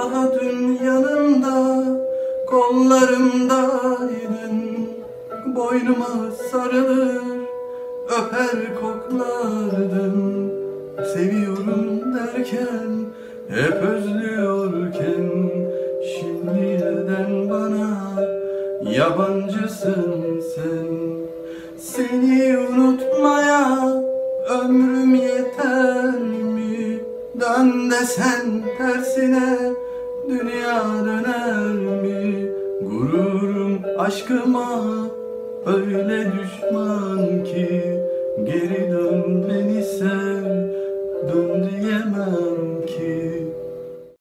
daha dün yanımda, kollarımdaydın. Boynuma sarılır, öper koklardın. Seviyorum derken, hep özlüyorken, şimdi neden bana yabancısın sen? Seni unutmaya ömrüm yeter mi? Dön desen tersine dünya döner mi? Gururum aşkıma öyle düşman ki, geri dön beni sev, dön diyemem ki.